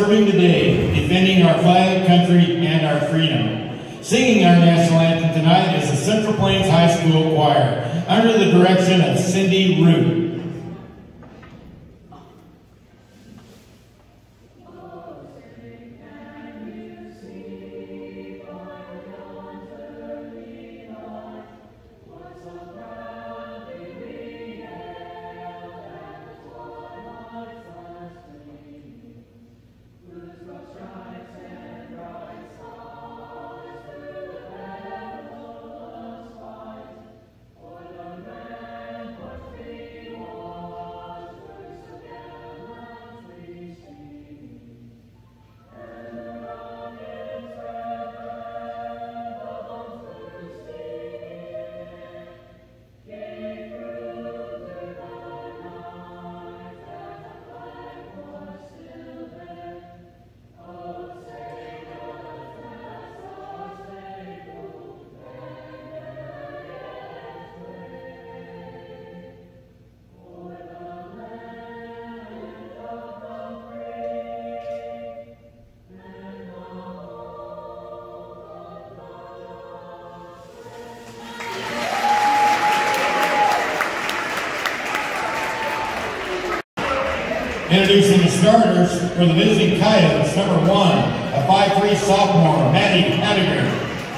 serving today, defending our flag, country, and our freedom. Singing our national anthem tonight is the Central Plains High School Choir, under the direction of Cindy Root. Introducing the starters for the visiting Coyotes, number 1, a 5'3" sophomore, Maddie Hadiger.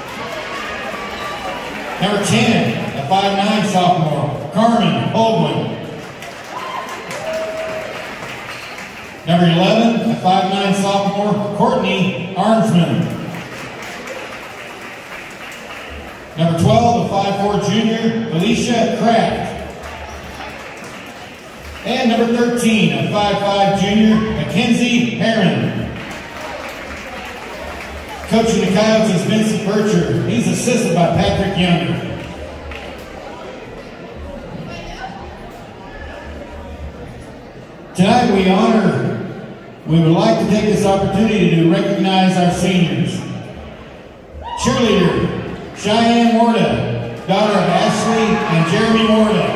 Number 10, a 5'9" sophomore, Carmen Baldwin. Number 11, a 5'9" sophomore, Courtney Arnsman. Number 12, a 5'4" junior, Alicia Kraft. And number 13, a 5'5" junior, Mackenzie Herron. Coaching the Coyotes is Vincent Bircher. He's assisted by Patrick Younger. Tonight we would like to take this opportunity to recognize our seniors. Cheerleader, Cheyenne Morta, daughter of Ashley and Jeremy Morta.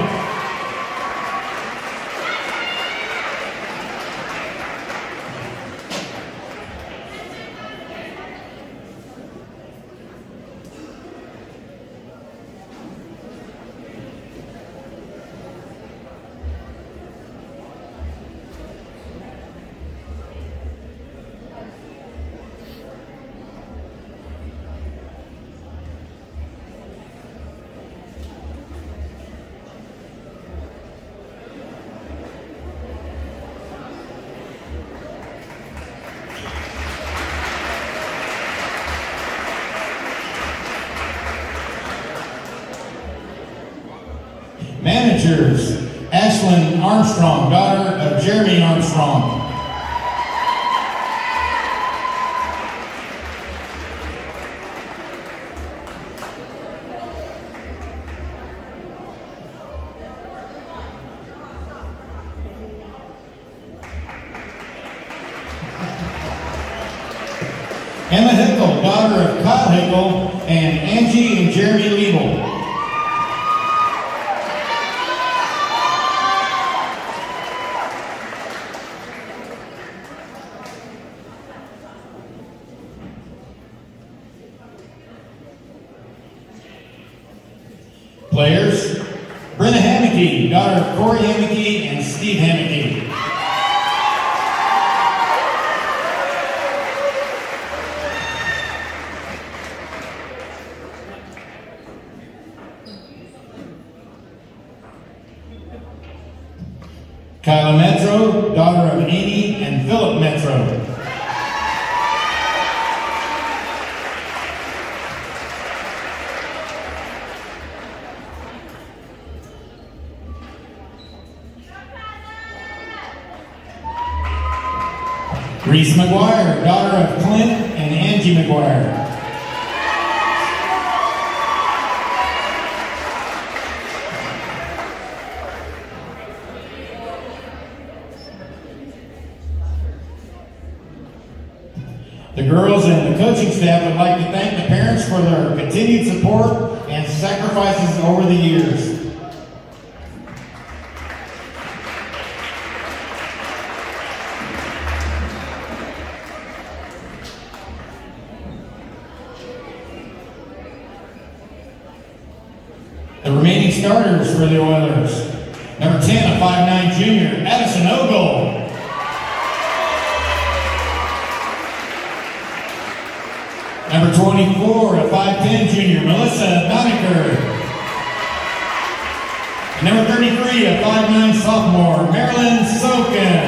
Managers, Ashlyn Armstrong, daughter of Jeremy Armstrong. Emma Hickle, daughter of Kyle Hickle and Angie and Jeremy Liebel. Players, Brenna Hammocky, daughter of Corey Hammocky and Steve Hammocky. Kyla Metro, daughter of Amy and Philip Metro. Reese McGuire, daughter of Clint and Angie McGuire. The girls and the coaching staff would like to thank the parents for their continued support and sacrifices over the years. remaining starters for the Oilers. Number 10, a 5'9" junior, Addison Ogle. Number 24, a 5'10" junior, Melissa Nonaker. Number 33, a 5'9" sophomore, Marilyn Sokin.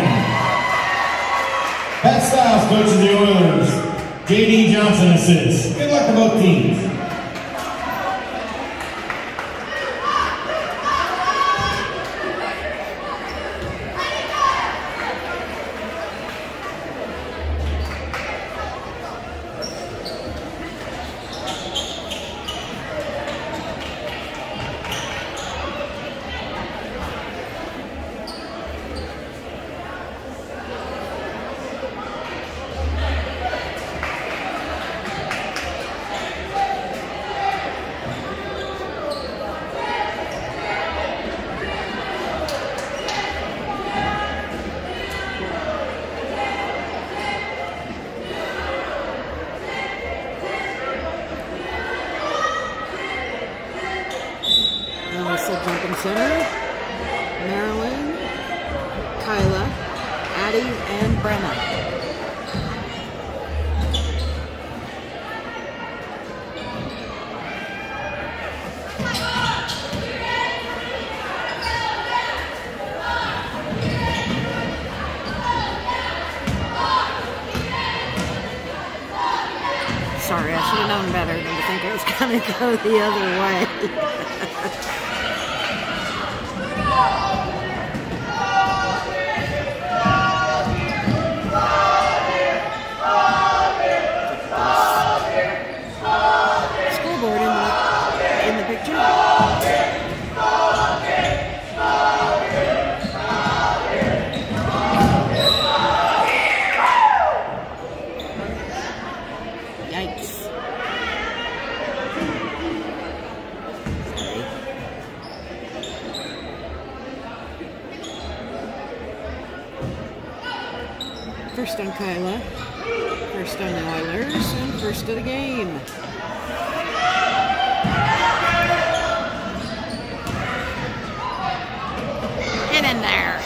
Pat Stiles, coach of the Oilers. J.D. Johnson assists. Good luck to both teams. Jumping center, Marilyn, Kyla, Addie, and Brenna. Sorry, I should have known better than to think it was going to go the other way. Scoreboard in the picture. Yikes. First on Kyla, first on the Oilers, and first of the game. Get in there.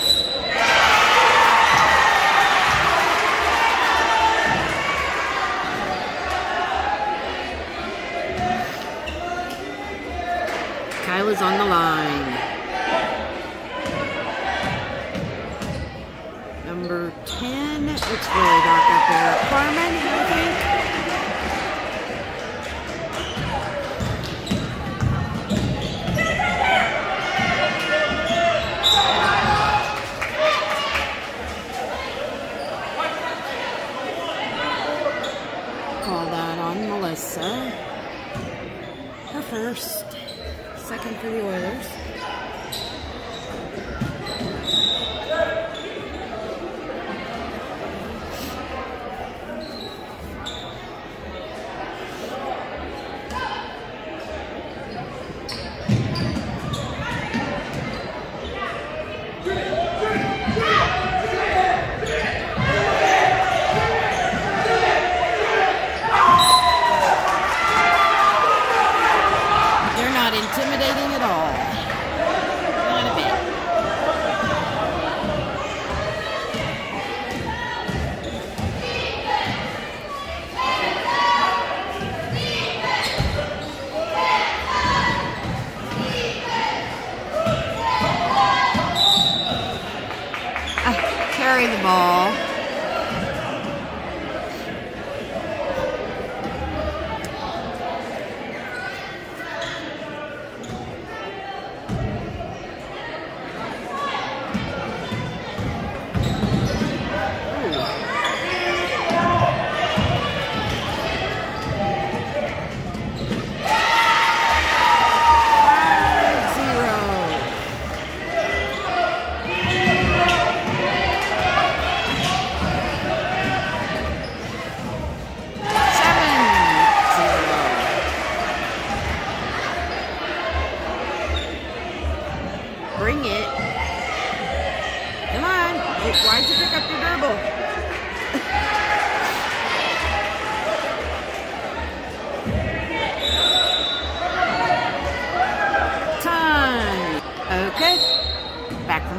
Kyla's on the line. Number 10, it's really dark up there. Carmen, I think. Call that on Melissa. Her first, second for the Oilers. Intimidating at all.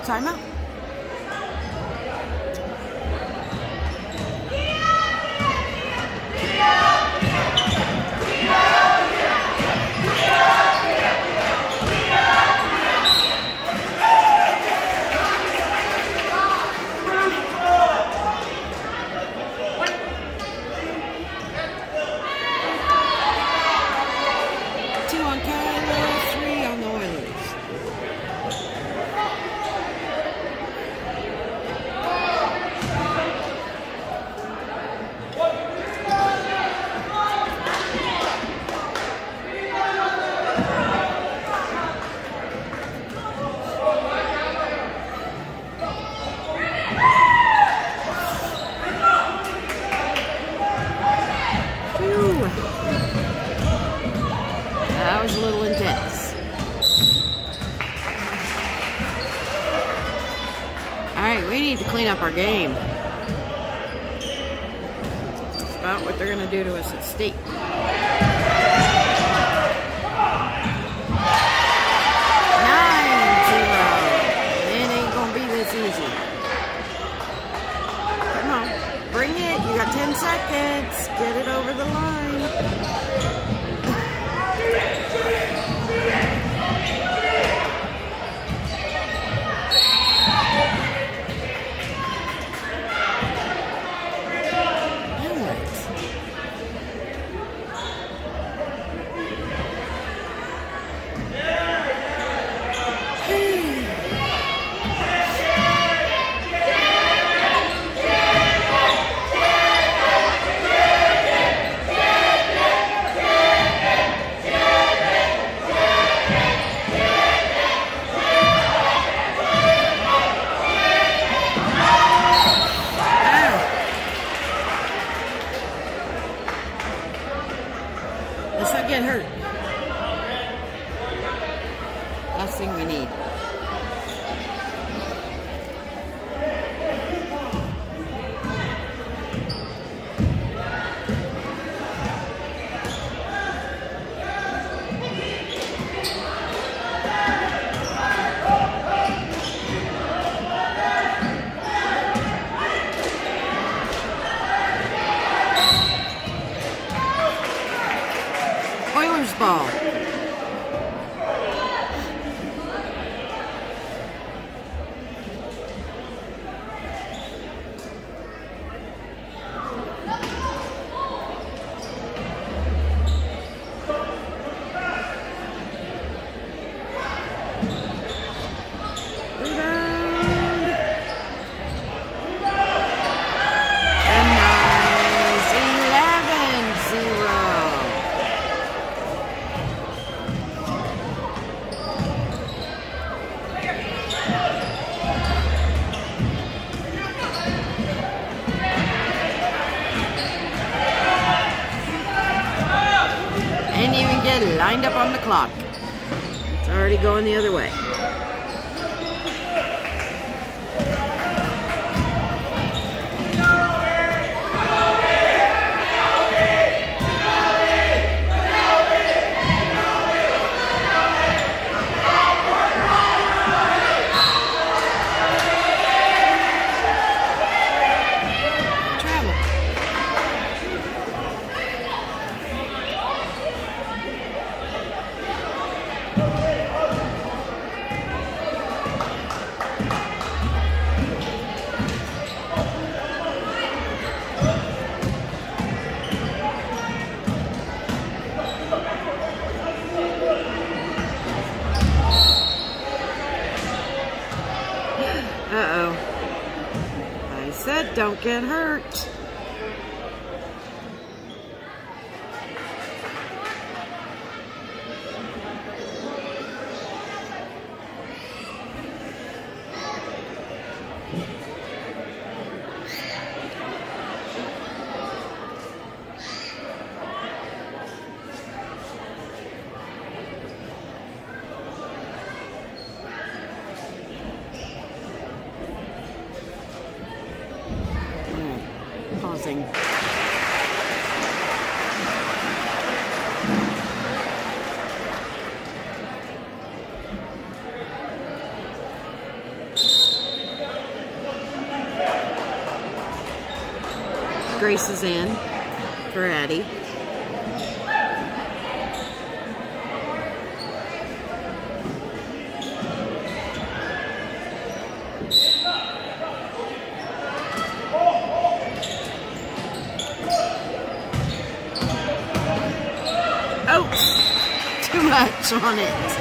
timeout. That was a little intense. Alright, we need to clean up our game. That's about what they're going to do to us at state. 9-0. It ain't going to be this easy. Come on, bring it. You got 10 seconds. Get it over the line. Let's not get hurt. Last thing we need. Ball. Lined up on the clock. It's already going the other way. Uh-oh. I said don't get hurt. Pausing. Grace is in for Addie. Oh, too much on it.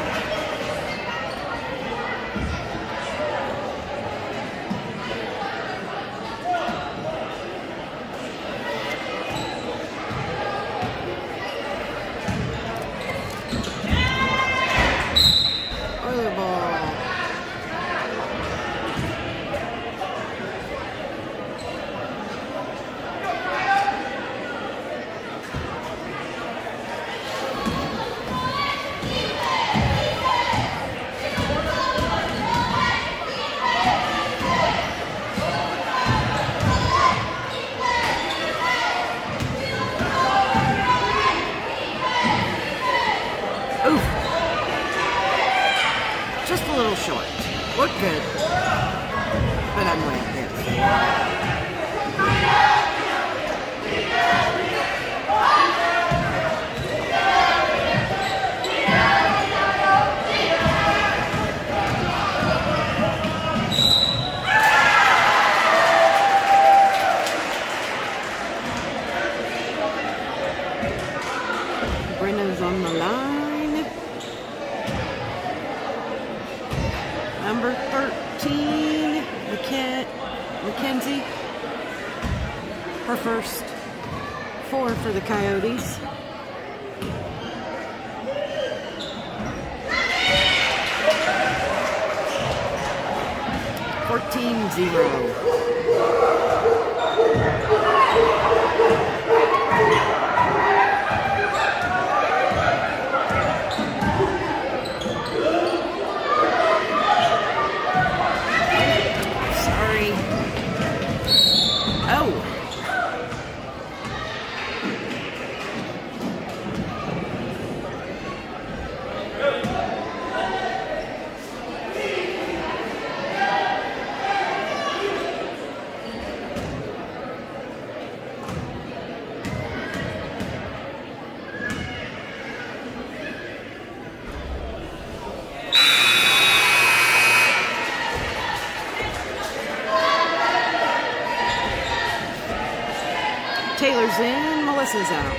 Just a little short. Look good. But I'm way up there. Brenna's on the line. Number 13, Mackenzie. Her first 4 for the Coyotes. Taylor's in, Melissa's out.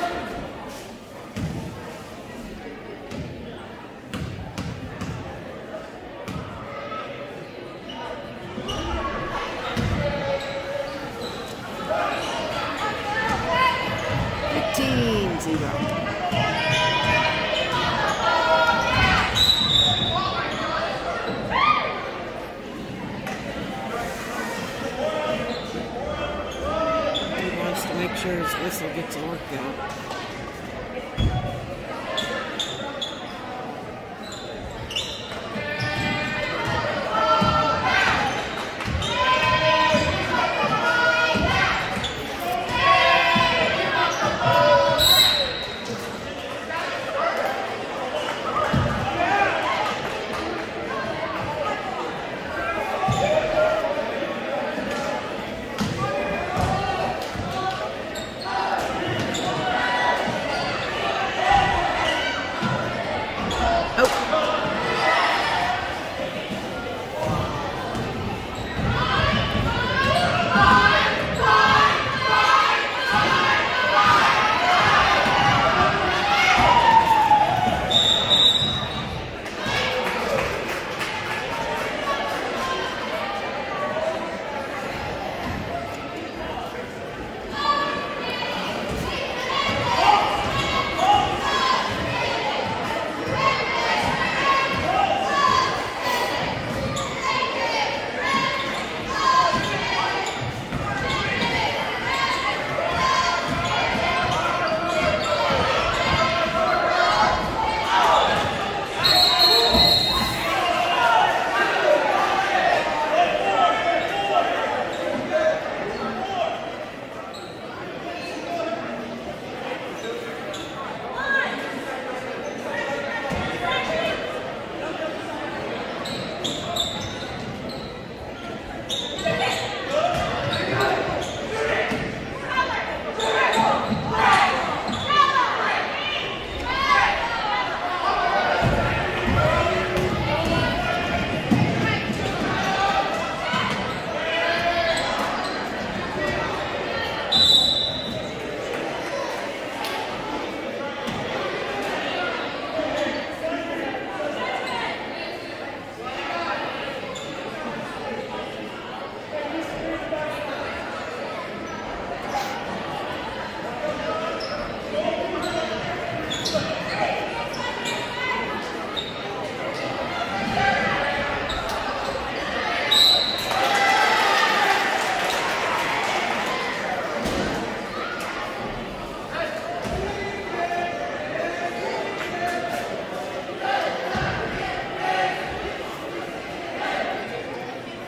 Make sure his whistle gets a workout.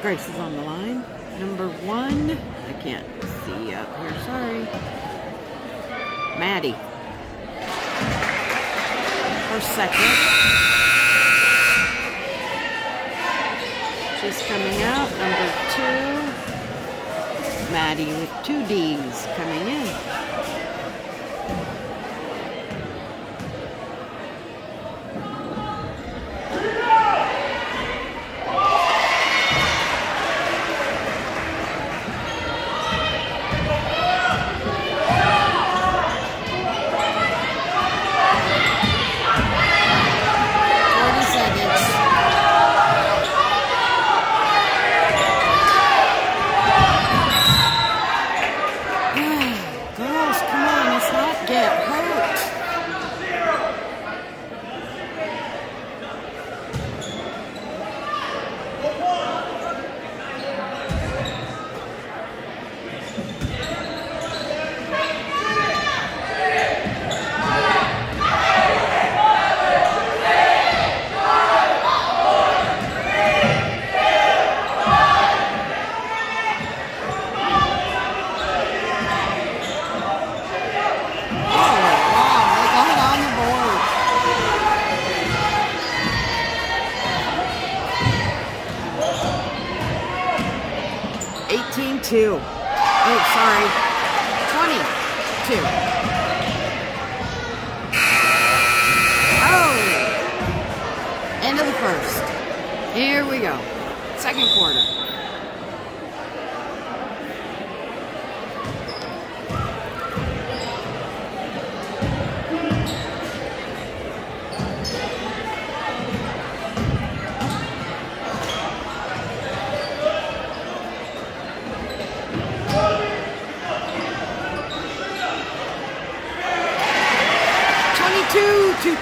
Grace is on the line. Number 1. I can't see up here. Sorry. Maddie. Her second. She's coming out. Number 2. Maddie with 2 D's coming in. Oh, sorry. 22. Oh! End of the first. Here we go. Second quarter. Two.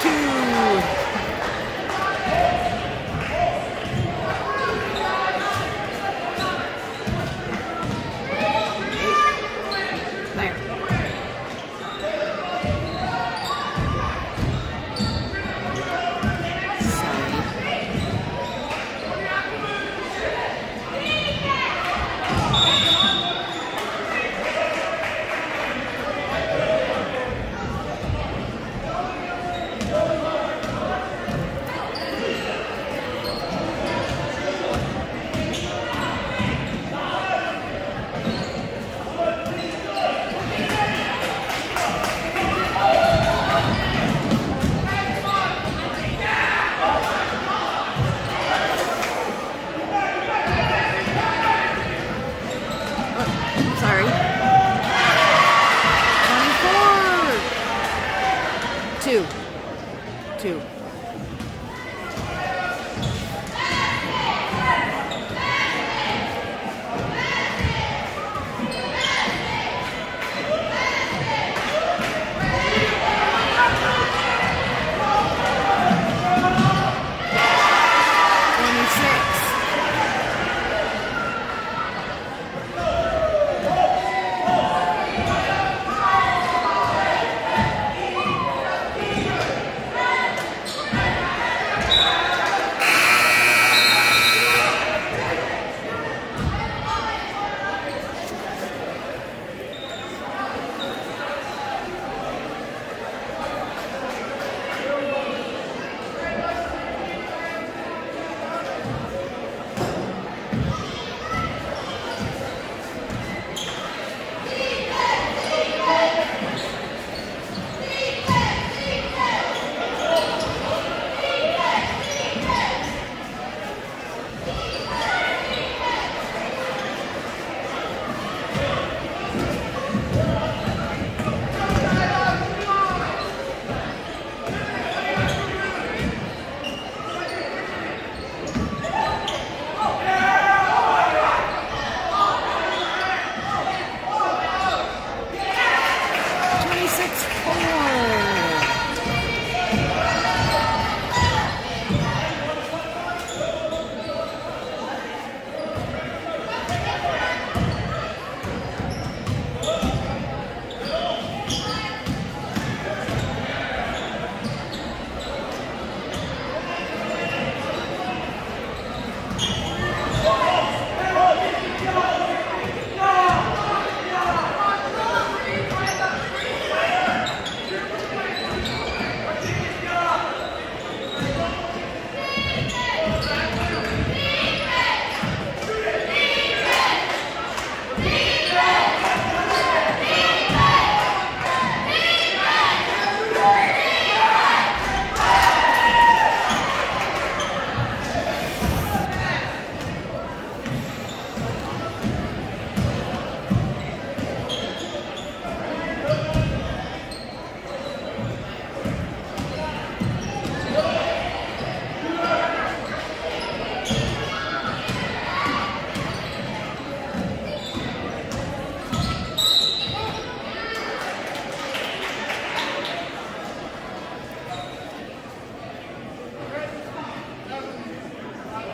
Two.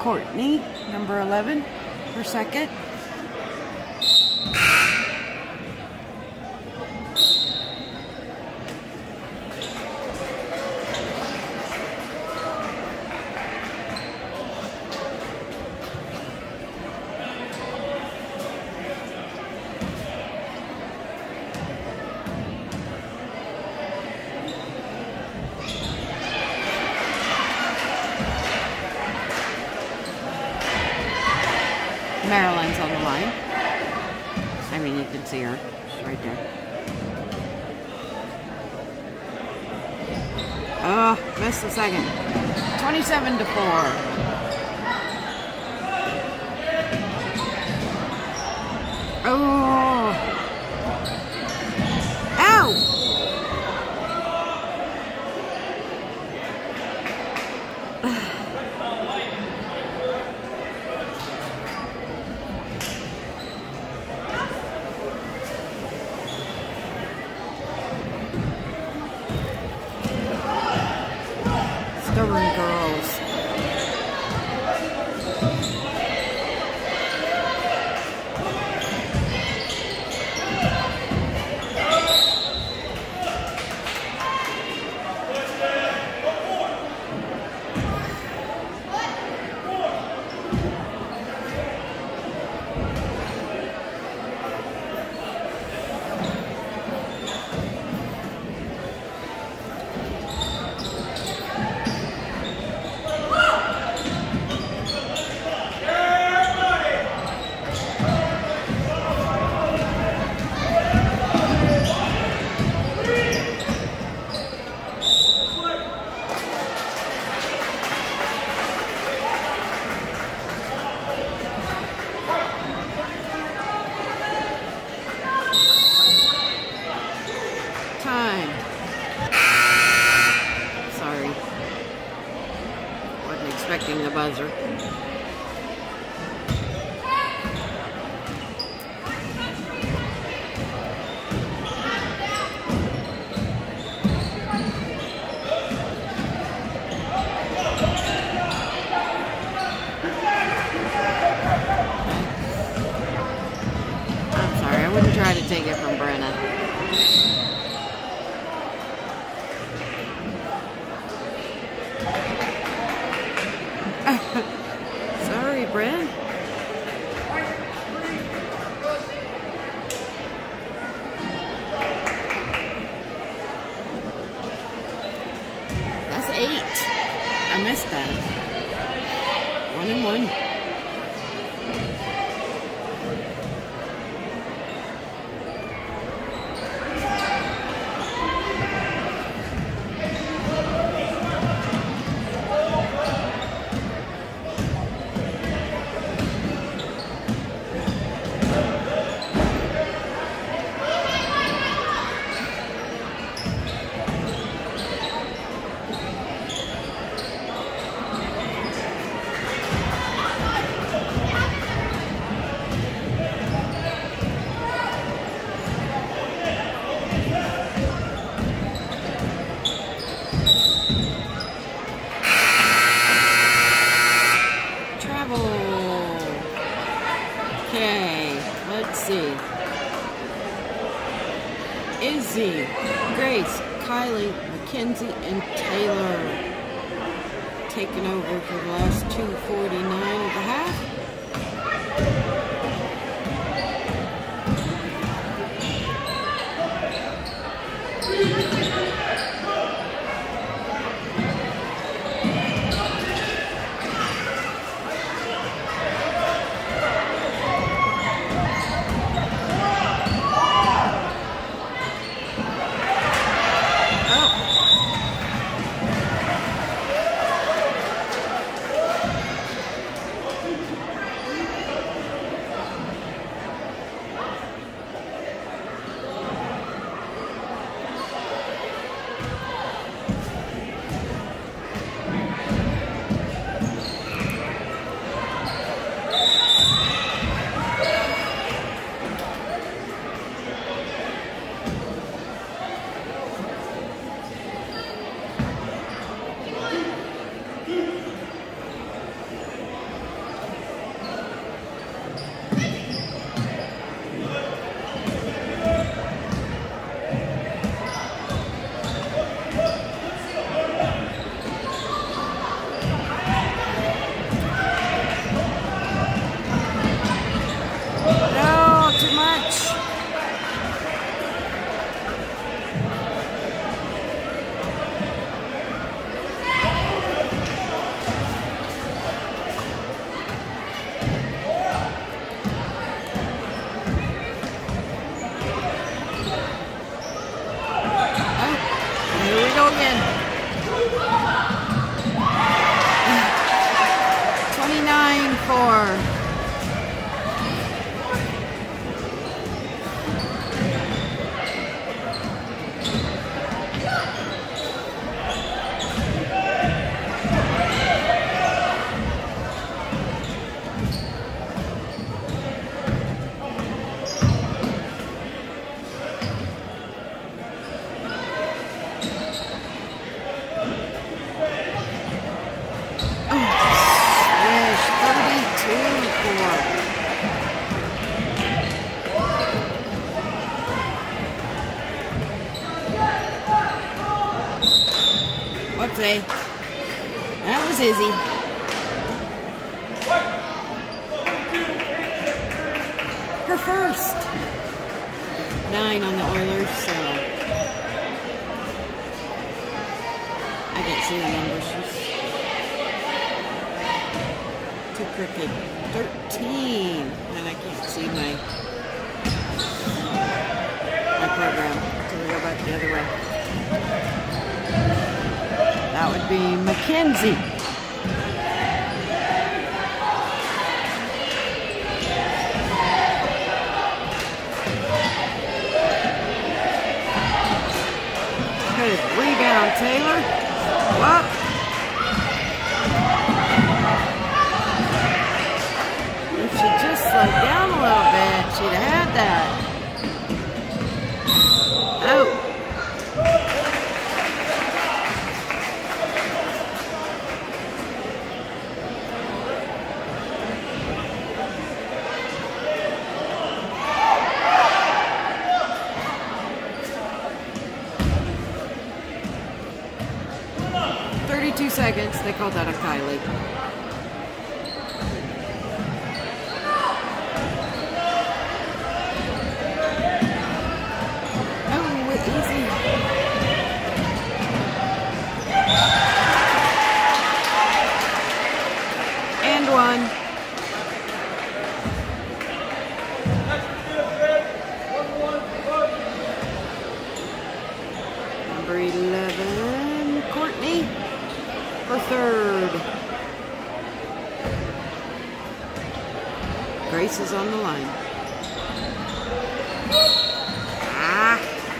Courtney, number 11, for second. Marilyn's on the line. I mean, you can see her. She's right there. Oh, missed the second. 27-4. Oh. Ow! Stubborn girls. Expecting the buzzer. I'm sorry, I wouldn't try to take it from Brenna. Sorry, Brent. That's 8. I missed that. 1-1. Okay, let's see. Izzy, Grace, Kylie, Mackenzie, and Taylor taking over for the last 2:49 of the half. again. 29-4. That was Izzy. Her first. 9 on the Oilers, so I can't see the numbers. She's too crooked. 13, and I can't see my program, so we go back the other way. That would be Mackenzie. Good rebound, Taylor. What? If she just slowed down a little bit, she'd have had that. Oh. 32 seconds. They called that a Kylie. Oh, easy. And one. Number 11, Courtney. For third. Grace is on the line. Ah.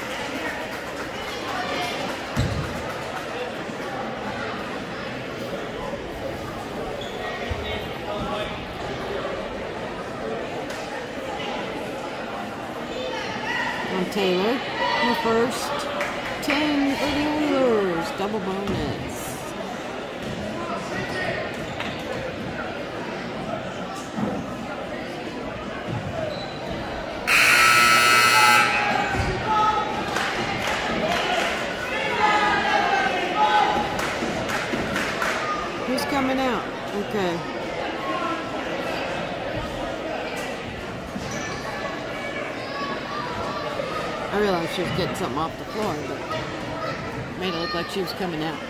On Taylor, her first. 10 for the Oilers. Double bonus. Coming out. Okay. I realized she was getting something off the floor, but made it look like she was coming out.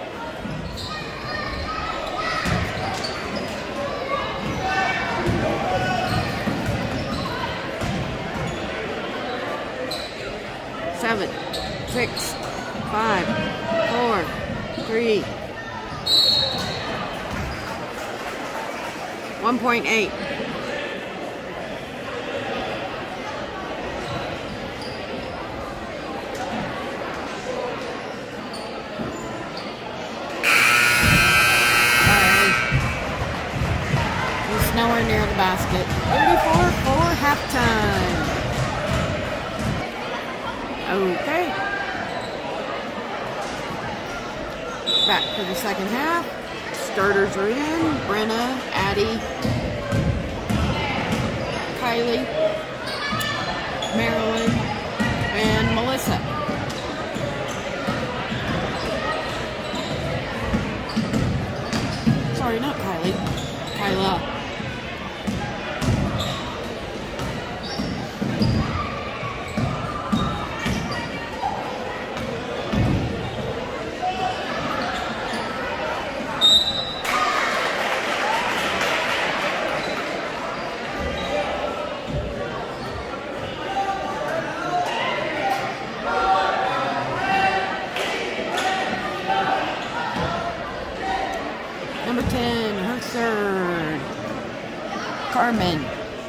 Seven, 6, 5, 4, 3. 1.8. It's nowhere near the basket. 34 for halftime. Okay. Back for the second half. Starters are in. Brenna, Addie, Kylie, Marilyn, and Melissa. Sorry, not Kylie. Kyla. Carmen.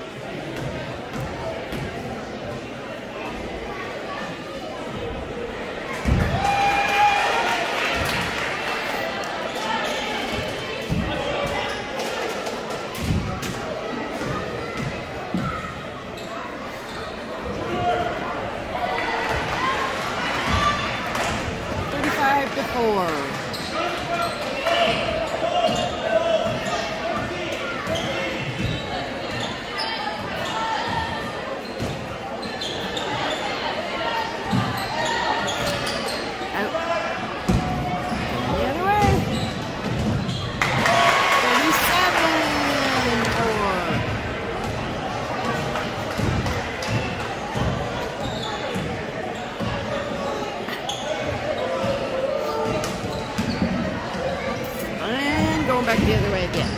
Back the other way again.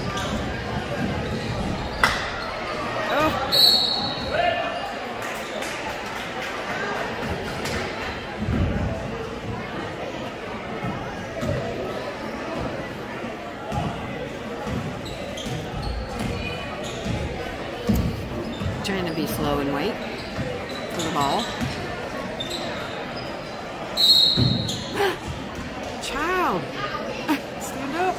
Oh. Trying to be slow and wait for the ball. Child, stand up.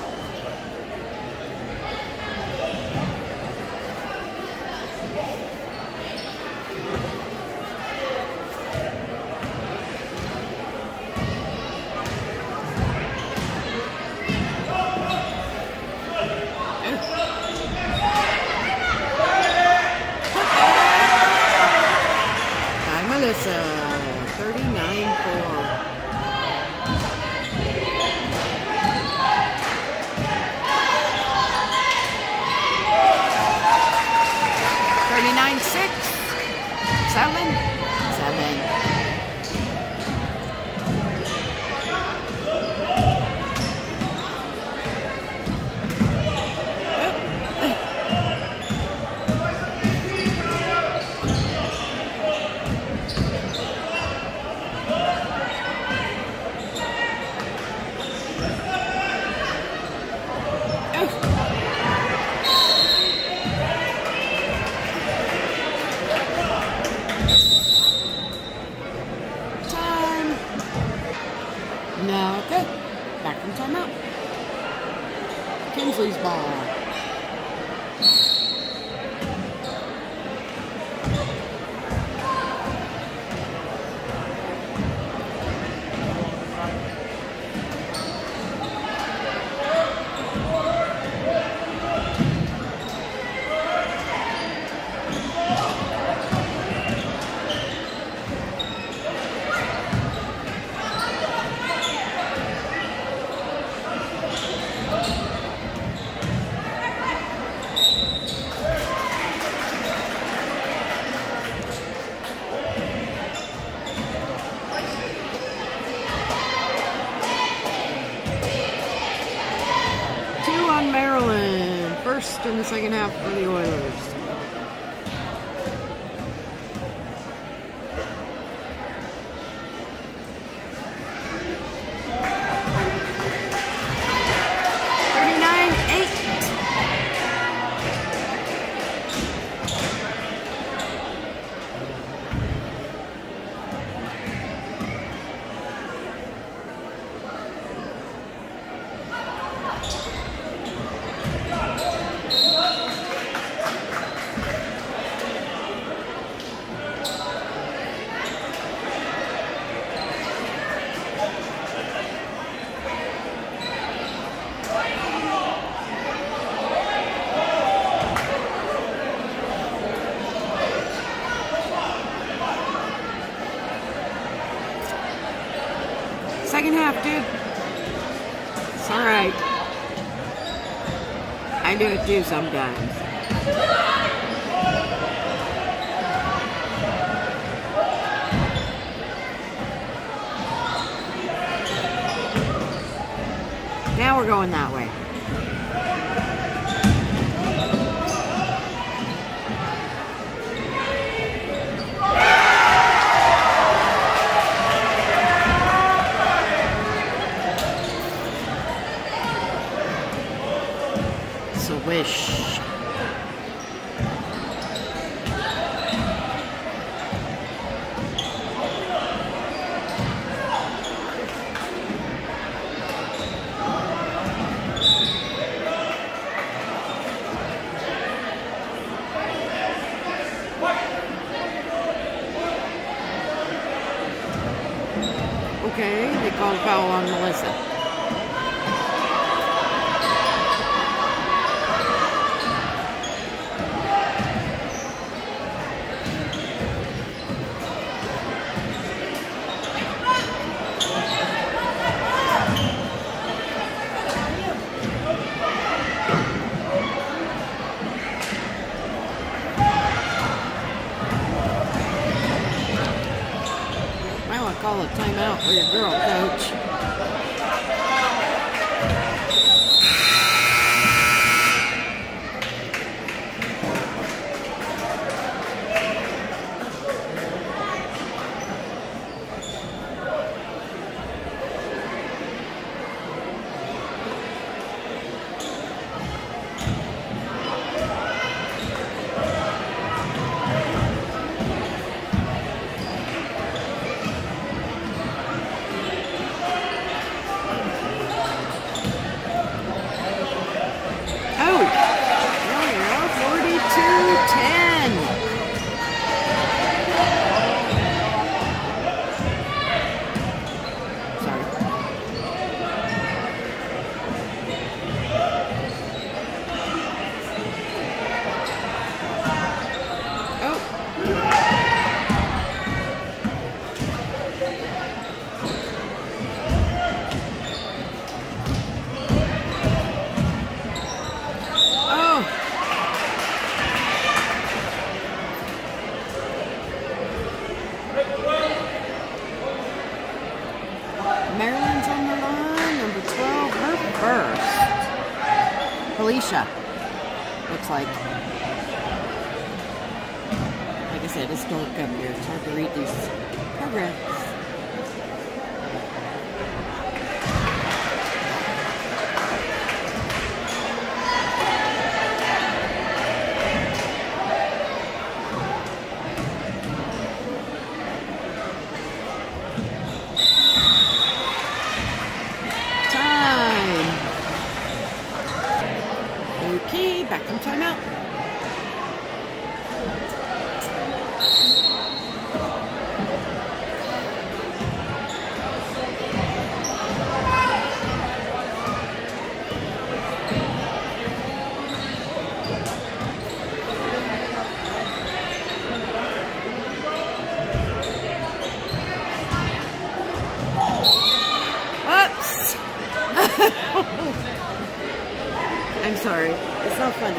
It's 39-4. No, good. Back from timeout. Kinsley's ball. Maryland, first in the second half for the Oilers. Second half, dude. It's alright. I do it too sometimes. Now we're going that way. Wish. Okay, they called a foul on Melissa. Call a timeout for your girl, coach. Looks like I said, it's dark up here. It's hard to read these programs. Back from timeout. Oops. I'm sorry. It's not funny.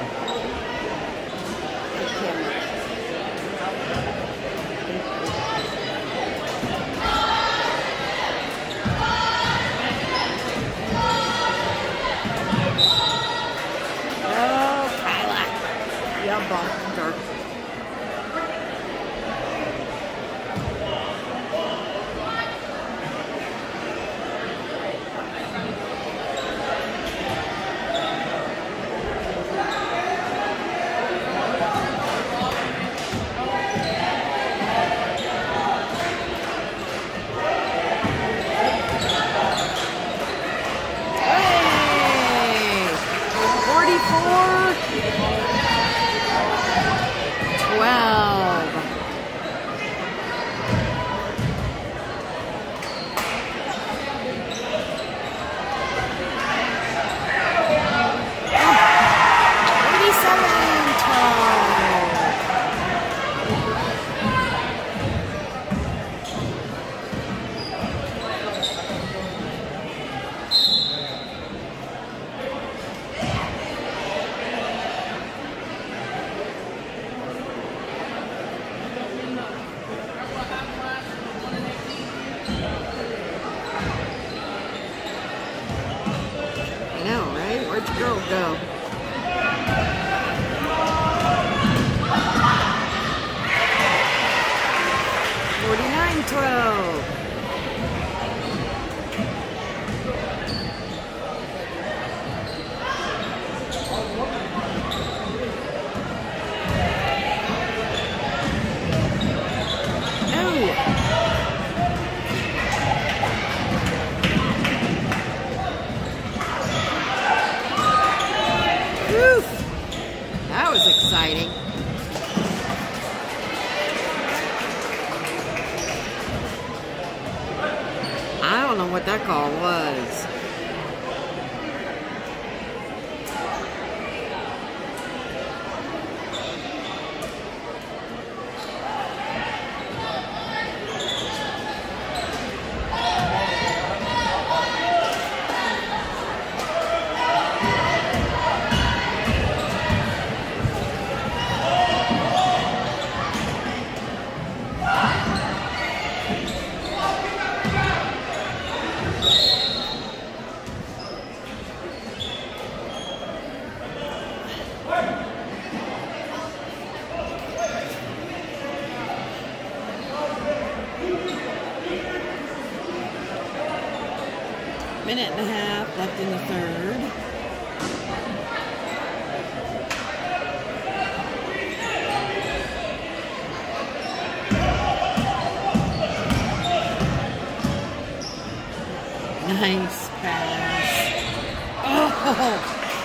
Oh, Kyla. Yeah, ball. Dark. Where'd your girl go? $49-12. That was exciting. don't know what that call was. Minute and a half left in the third. Nice pass. Oh!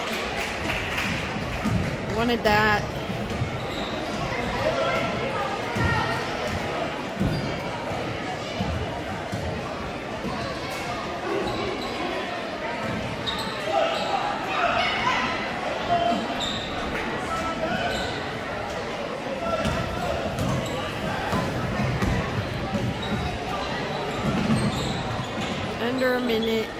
Wanted that. Under a minute.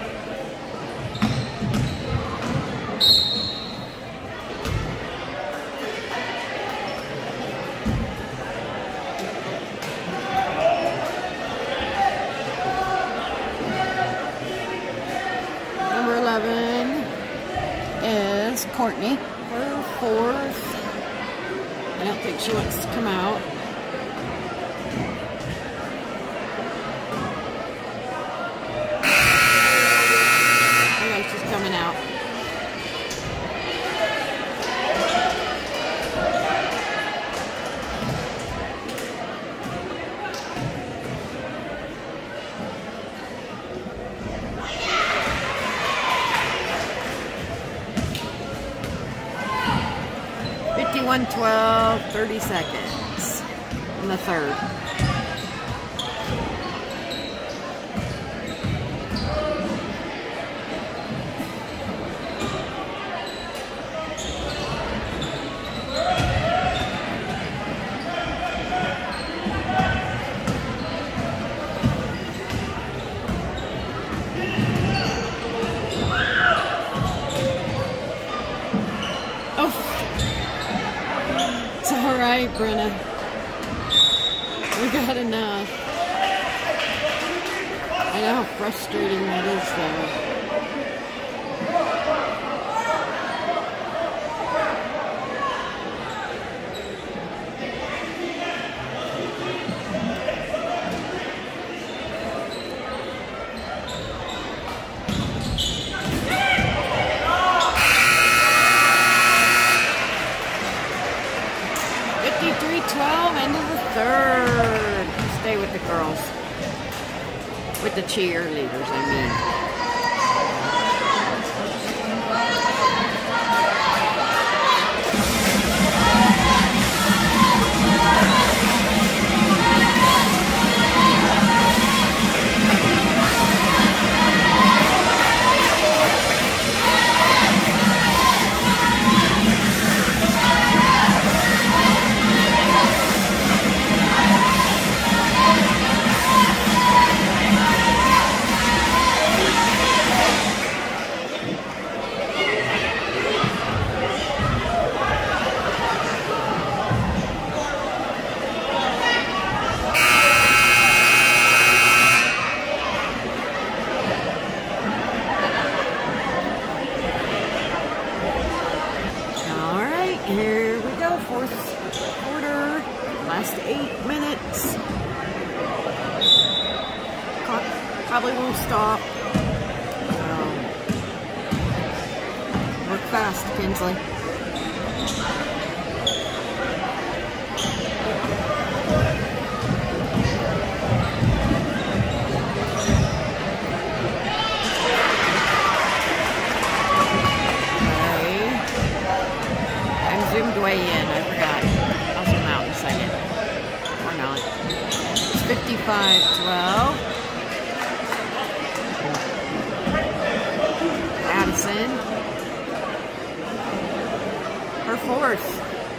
Number 11 is Courtney. Her fourth. I don't think she wants to come out. Coming out. .51-12, 30 seconds in the third. Alright, Brenna. We got enough. I know how frustrating that is, though. End of the third. Stay with the girls. With the cheerleaders, I mean. Here we go, fourth quarter, last 8 minutes. Clock probably won't stop. Work fast, Kinsley. Way in, I forgot. I'll zoom out in a second. Or not. It's 55-12. fourth.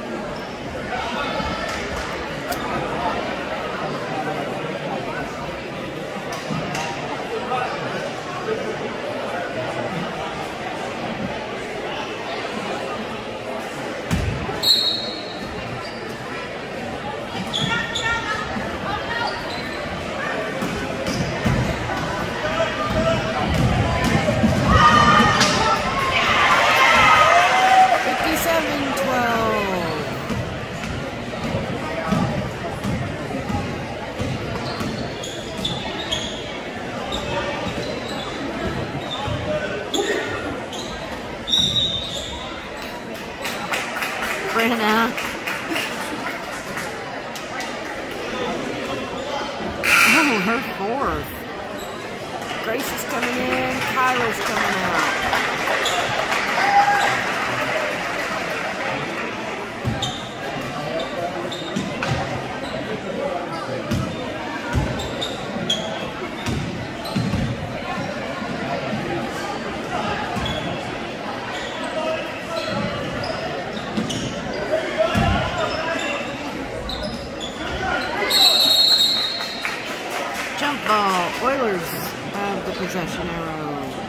Brenna. Oh, her fourth. Grace is coming in. Kyla's coming out. Jump ball. Oilers have the possession arrow.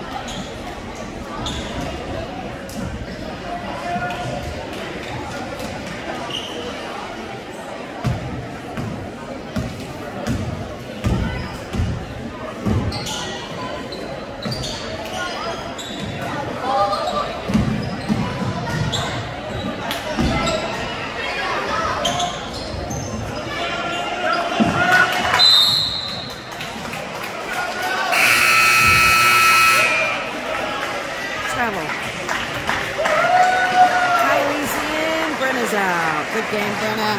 Kylie's in, Brenna's out. Good game, Brenna.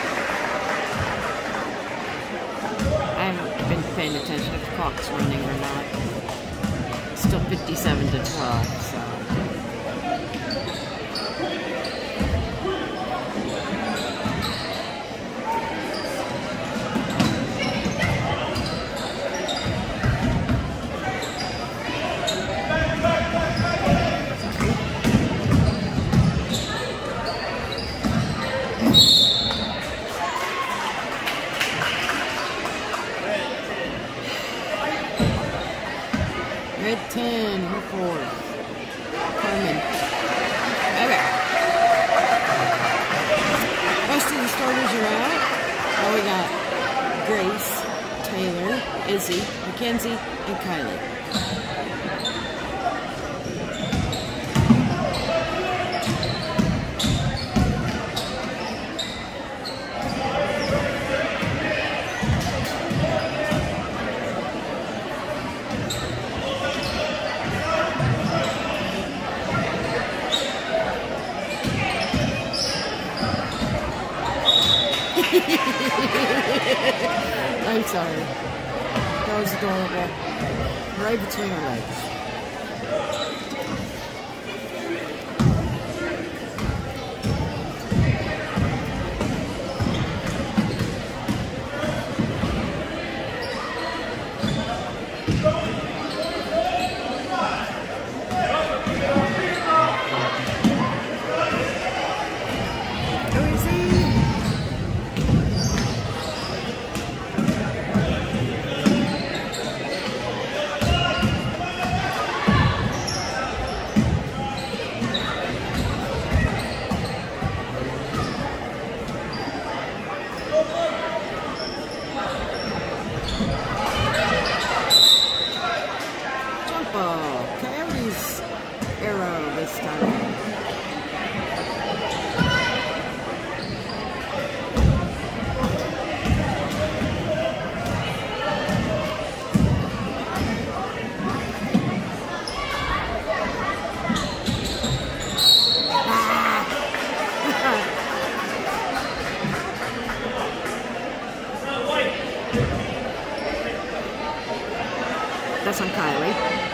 I haven't been paying attention if the clock's running or not. Still 57 to 12, so. Red 10, her fourth. Carmen. Okay. Most of the starters are out. Now we got Grace, Taylor, Izzy, Mackenzie, and Kylie. I'm sorry. That was adorable. Right between her legs. Coyotes arrow this time. That's on Kylie.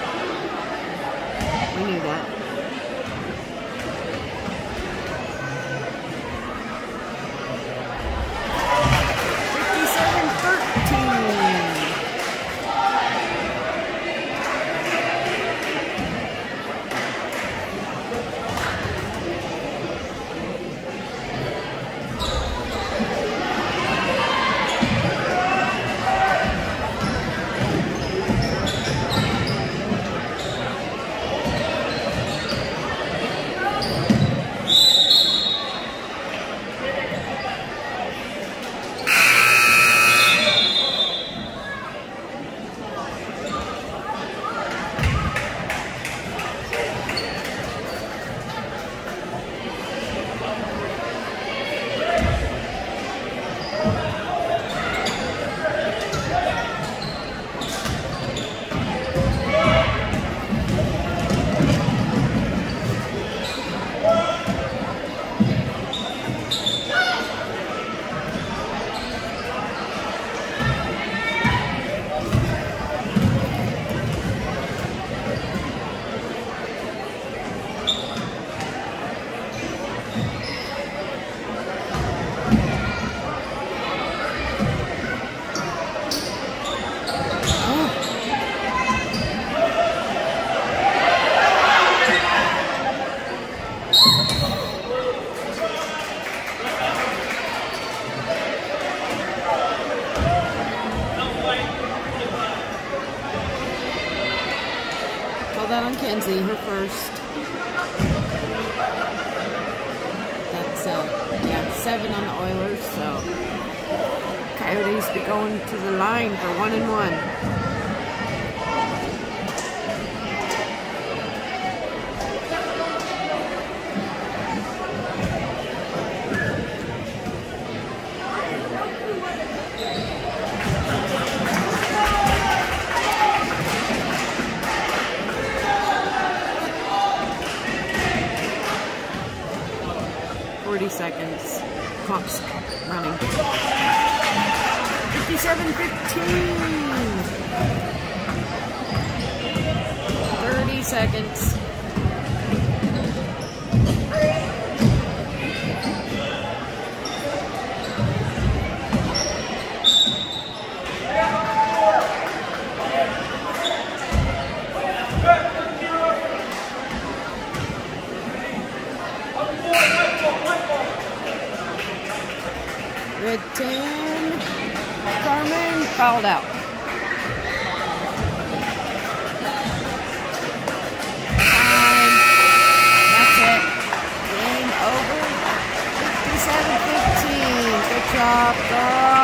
We knew that. out on Kinsley, her first. That's, yeah, 7 on the Oilers, so Coyotes be going to the line for 1-1. 40 seconds. Clock's running. 57:15. 30 seconds. Red 10, Carmen fouled out. Time. That's it. Game over. 57:15. Good job, girl.